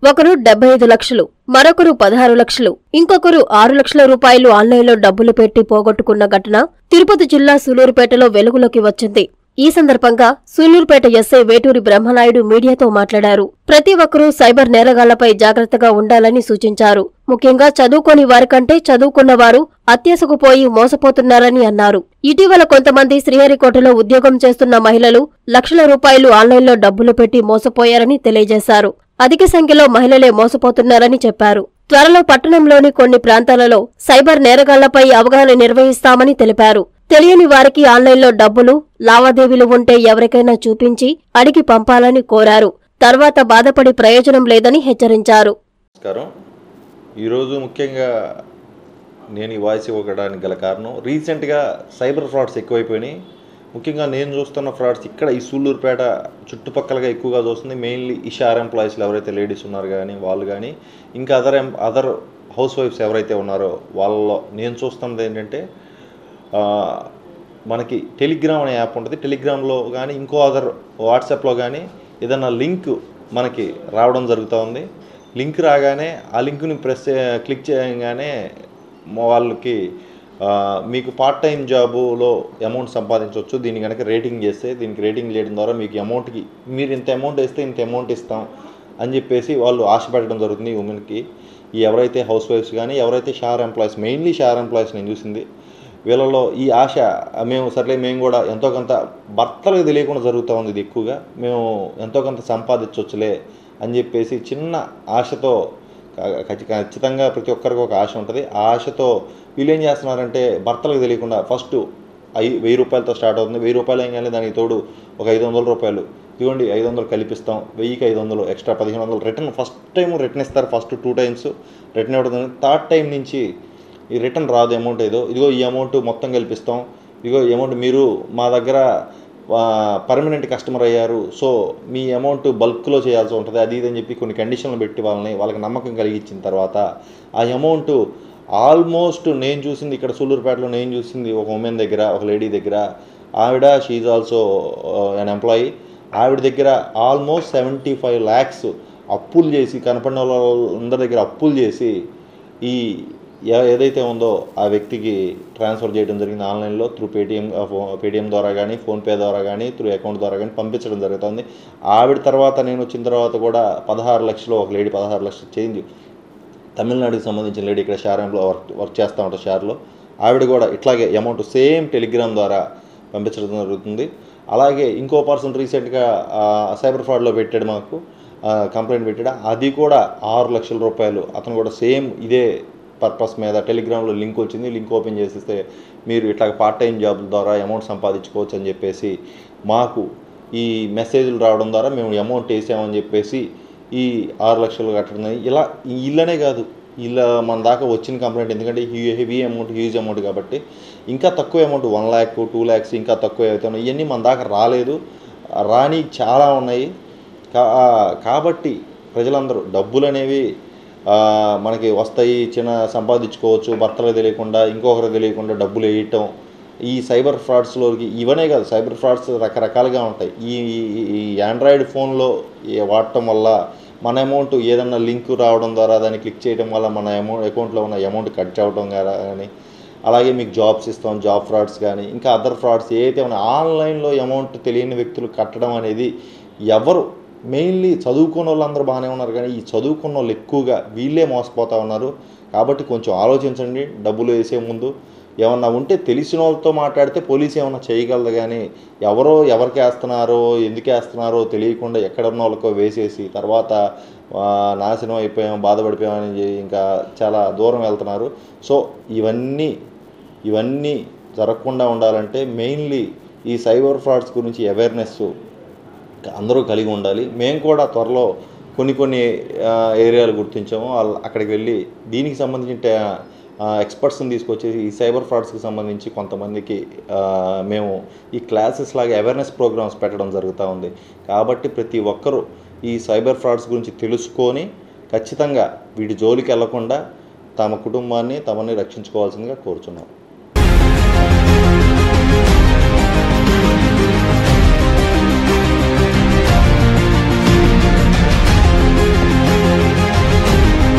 ఒకరు 75 లక్షలు, మరొకరు 16 లక్షలు, ఇంకొకరు 6 లక్షల రూపాయలు ఆన్లైన్లో డబ్బులు పెట్టి పోగొట్టుకున్న ఘటన తిరుపతి జిల్లా సూలూరుపేటలో వెలుగులోకి వచ్చింది. ఈ సందర్భంగా సూలూరుపేట ఎస్ఐ వేటూరి బ్రహ్మనాయుడు మీడియాతో మాట్లాడారు. ప్రతి ఒక్కరూ సైబర్ నేరగాళ్లపై జాగ్రత్తగా ఉండాలని సూచించారు. ముఖ్యంగా చదువుకోని వారికంటే చదువుకున్న వారు అత్యాశకుపోయి మోసపోతున్నారని అన్నారు. ఇటీవల కొంతమంది శ్రీహరికోటలో ఉద్యోగం చేస్తున్న మహిళలు లక్షల రూపాయలు ఆన్లైన్లో డబ్బులు పెట్టి మోసపోయారని తెలియజేశారు. అధిక సంఖ్యలో మహిళలే మోసపోతున్నారని చెప్పారు. త్వరలో పట్టణంలోని కొన్ని ప్రాంతాలలో సైబర్ నేరగాళ్లపై అవగాహన నిర్వహిస్తామని తెలిపారు. తెలియని వారికి ఆన్లైన్లో డబ్బులు, లావాదేవీలు ఉంటే ఎవరికైనా చూపించి అడిగి పంపాలని కోరారు. తర్వాత బాధపడి ప్రయోజనం లేదని హెచ్చరించారు. ఈరోజు ముఖ్యంగా నేను ఈ వాయిస్ ఇవ్వడానికి గల కారణం, రీసెంట్గా సైబర్ ఫ్రాడ్స్ ఎక్కువైపోయినాయి. ముఖ్యంగా నేను చూస్తున్న ఫ్రాడ్స్ ఇక్కడ ఈ సూళ్ళూరుపేట చుట్టుపక్కలగా ఎక్కువగా చూస్తుంది. మెయిన్లీ ఈ షార్ ఎంప్లాయీస్లు ఎవరైతే లేడీస్ ఉన్నారు కానీ వాళ్ళు కానీ ఇంకా అదర్ హౌస్ వైఫ్స్ ఎవరైతే ఉన్నారో వాళ్ళలో నేను చూస్తున్నది ఏంటంటే, మనకి టెలిగ్రామ్ అనే యాప్ ఉంటుంది. టెలిగ్రామ్లో కానీ ఇంకో అదర్ వాట్సాప్లో కానీ ఏదైనా లింక్ మనకి రావడం జరుగుతూ ఉంది. లింక్ రాగానే ఆ లింక్ని క్లిక్ చేయగానే వాళ్ళకి మీకు పార్ట్ టైం జాబులో అమౌంట్ సంపాదించవచ్చు. దీన్ని కనుక రేటింగ్ చేస్తే, దీనికి రేటింగ్ చేయడం ద్వారా మీకు అమౌంట్కి మీరు ఇంత అమౌంట్ వేస్తే ఇంత అమౌంట్ ఇస్తాం అని చెప్పేసి వాళ్ళు ఆశ పెట్టడం జరుగుతుంది. ఈ ఉమెన్కి ఎవరైతే హౌస్ వైఫ్స్ కానీ ఎవరైతే షార్ ఎంప్లాయీస్, మెయిన్లీ షార్ ఎంప్లాయీస్ నేను చూసింది, వీళ్ళలో ఈ ఆశ మేము కూడా ఎంతో కొంత భర్తలకు తెలియకుండా జరుగుతూ ఉంది. ఇది ఎక్కువగా మేము ఎంతో కొంత సంపాదించవచ్చులే అని చెప్పేసి చిన్న ఆశతో, ఖచ్చితంగా ప్రతి ఒక్కరికి ఒక ఆశ ఉంటుంది. ఆ ఆశతో వీళ్ళు ఏం చేస్తున్నారంటే భర్తలకు తెలియకుండా ఫస్ట్ 1000 రూపాయలతో స్టార్ట్ అవుతుంది. 1000 రూపాయలు ఏం కానీ దానికి తోడు ఒక 500 రూపాయలు ఇదిగోండి, 500 కలిపిస్తాం, 1000కి 500 extra 1500 return. First time return ఇస్తారు, ఫస్ట్ 2 టైమ్స్ రిటర్న్ ఇవ్వడం. థర్డ్ టైం నుంచి ఈ రిటర్న్ రాదు అమౌంట్ ఏదో, ఇదిగో ఈ అమౌంట్ మొత్తం కల్పిస్తాం, ఇదిగో ఈ అమౌంట్ మీరు మా దగ్గర పర్మనెంట్ కస్టమర్ అయ్యారు, సో మీ అమౌంట్ బల్క్లో చేయాల్సి ఉంటుంది, అది ఇది అని చెప్పి కొన్ని కండిషన్లు పెట్టి వాళ్ళకి నమ్మకం కలిగించిన తర్వాత ఆ అమౌంట్ ఆల్మోస్ట్ నేను చూసింది ఇక్కడ సూళ్ళూరుపేటలో నేను చూసింది ఒక ఉమెన్ దగ్గర, ఒక లేడీ దగ్గర, ఆవిడ షీఈ్ ఆల్సో అన్ ఎంప్లాయీ, ఆవిడ దగ్గర ఆల్మోస్ట్ 75 lakhs అప్పులు చేసి, కనపడిన వాళ్ళందరి దగ్గర అప్పులు చేసి ఈ ఏదైతే ఉందో ఆ వ్యక్తికి ట్రాన్స్ఫర్ చేయడం జరిగింది ఆన్లైన్లో త్రూ పేటిఎం ద్వారా కానీ, ఫోన్పే ద్వారా కానీ, త్రూ అకౌంట్ ద్వారా కానీ పంపించడం జరుగుతుంది. ఆవిడ తర్వాత నేను వచ్చిన తర్వాత కూడా 16 లక్షలు, ఒక లేడీ 16 లక్షలు చేంజ్, తమిళనాడుకి సంబంధించిన లేడీ ఇక్కడ షార్లో వర్క్ చేస్తూ ఉంటారు షార్లో, ఆవిడ కూడా ఇట్లాగే అమౌంట్ సేమ్ టెలిగ్రామ్ ద్వారా పంపించడం జరుగుతుంది. అలాగే ఇంకో పర్సన్ రీసెంట్గా సైబర్ ఫ్రాడ్లో పెట్టాడు, మాకు కంప్లైంట్ పెట్టాడు, అది కూడా 6 లక్షల రూపాయలు. అతను కూడా సేమ్ ఇదే పర్పస్ మీద టెలిగ్రామ్లో లింక్ వచ్చింది, లింక్ ఓపెన్ చేసేస్తే మీరు ఇట్లా పార్ట్ టైం జాబ్ ద్వారా అమౌంట్ సంపాదించుకోవచ్చు అని చెప్పేసి మాకు ఈ మెసేజ్లు రావడం ద్వారా మేము అమౌంట్ వేసామని చెప్పేసి ఈ 6 లక్షలు కట్టడం. ఇలా ఇళ్ళనే కాదు, ఇలా మన దాకా వచ్చిన కంప్లైంట్, ఎందుకంటే హెవీ అమౌంట్, హ్యూజ్ అమౌంట్ కాబట్టి ఇంకా తక్కువ అమౌంట్ 1 lakh 2 lakhs ఇంకా తక్కువ అవుతున్నాయి. ఇవన్నీ మన దాకా రాలేదు, రాని చాలా ఉన్నాయి. కాబట్టి ప్రజలందరూ డబ్బులు అనేవి మనకి వస్తాయి, సంపాదించుకోవచ్చు, భర్తలకు తెలియకుండా ఇంకొకరికి తెలియకుండా డబ్బులు వేయటం. ఈ సైబర్ ఫ్రాడ్స్లోకి ఇవనే కాదు, సైబర్ ఫ్రాడ్స్ రకరకాలుగా ఉంటాయి. ఈ ఆండ్రాయిడ్ ఫోన్లో వాడటం వల్ల మన అమౌంట్ ఏదన్నా లింక్ రావడం ద్వారా దాన్ని క్లిక్ చేయడం వల్ల మన అకౌంట్లో ఉన్న అమౌంట్ కట్ అవ్వడం కానీ, అలాగే మీకు జాబ్స్ ఇస్తాం, జాబ్ ఫ్రాడ్స్ కానీ ఇంకా అదర్ ఫ్రాడ్స్ ఏదైతే ఉన్నాయి ఆన్లైన్లో అమౌంట్ తెలియని వ్యక్తులు కట్టడం అనేది ఎవరు, మెయిన్లీ చదువుకున్న వాళ్ళందరూ బాగానే ఉన్నారు కానీ ఈ చదువుకున్న వాళ్ళు ఎక్కువగా వీళ్ళే మోసపోతూ ఉన్నారు. కాబట్టి కొంచెం ఆలోచించండి, డబ్బులు వేసే ముందు. ఏమన్నా ఉంటే తెలిసిన వాళ్ళతో మాట్లాడితే పోలీసు ఏమన్నా చేయగలదు, కానీ ఎవరికి వేస్తున్నారో ఎందుకు వేస్తున్నారో తెలియకుండా ఎక్కడున్న వాళ్ళకో వేసేసి తర్వాత నాశనం అయిపోయాం, బాధపడిపోయామని ఇంకా చాలా దూరం వెళ్తున్నారు. సో ఇవన్నీ జరగకుండా ఉండాలంటే మెయిన్లీ ఈ సైబర్ ఫ్రాడ్స్ గురించి అవేర్నెస్ అందరూ కలిగి ఉండాలి. మేము కూడా త్వరలో కొన్ని ఏరియాలు గుర్తించాము, అక్కడికి వెళ్ళి దీనికి సంబంధించిన ఎక్స్పర్ట్స్ని తీసుకొచ్చేసి ఈ సైబర్ ఫ్రాడ్స్కి సంబంధించి కొంతమందికి మేము ఈ క్లాసెస్ లాగా అవేర్నెస్ ప్రోగ్రామ్స్ పెట్టడం జరుగుతూ ఉంది. కాబట్టి ప్రతి ఒక్కరూ ఈ సైబర్ ఫ్రాడ్స్ గురించి తెలుసుకొని ఖచ్చితంగా వీటి జోలికి వెళ్లకుండా తమ కుటుంబాన్ని రక్షించుకోవాల్సిందిగా కోరుచున్నాం.